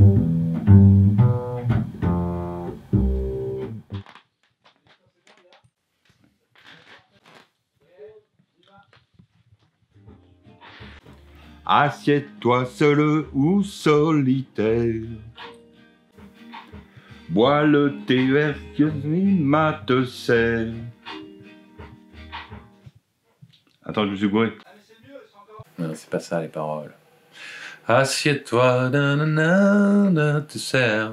Assieds-toi seul ou solitaire. Bois le thé vert que Mima te sert. Attends, je me suis gouré. Non, c'est pas ça les paroles. Assieds-toi, nanana, te sers.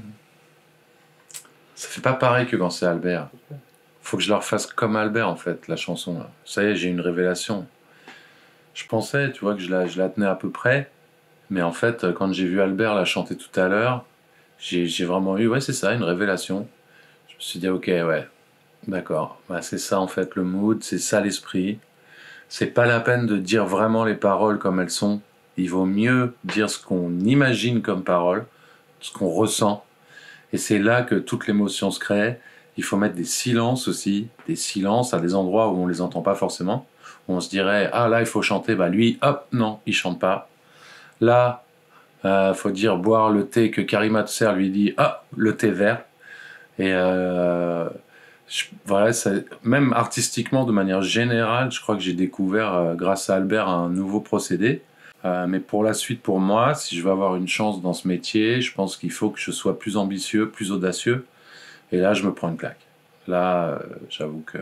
Ça fait pas pareil que quand c'est Albert. Faut que je leur fasse comme Albert en fait, la chanson. Là. Ça y est, j'ai une révélation. Je pensais, tu vois, que je la tenais à peu près. Mais en fait, quand j'ai vu Albert la chanter tout à l'heure, j'ai vraiment eu, ouais, c'est ça, une révélation. Je me suis dit, ok, ouais, d'accord. Bah, c'est ça en fait le mood, c'est ça l'esprit. C'est pas la peine de dire vraiment les paroles comme elles sont. Il vaut mieux dire ce qu'on imagine comme paroles, ce qu'on ressent. Et c'est là que toute l'émotion se crée. Il faut mettre des silences aussi, des silences à des endroits où on les entend pas forcément. Où on se dirait, ah là il faut chanter, bah lui, hop, non, il chante pas. Là, faut dire boire le thé que Karima Tser lui dit, ah, le thé vert. Et voilà, même artistiquement, de manière générale, je crois que j'ai découvert, grâce à Albert, un nouveau procédé. Mais pour la suite, pour moi, si je veux avoir une chance dans ce métier, je pense qu'il faut que je sois plus ambitieux, plus audacieux. Et là, je me prends une claque. Là, j'avoue que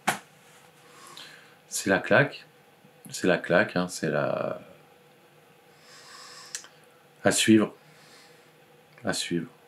c'est la claque. C'est la claque, hein, c'est la... À suivre. À suivre.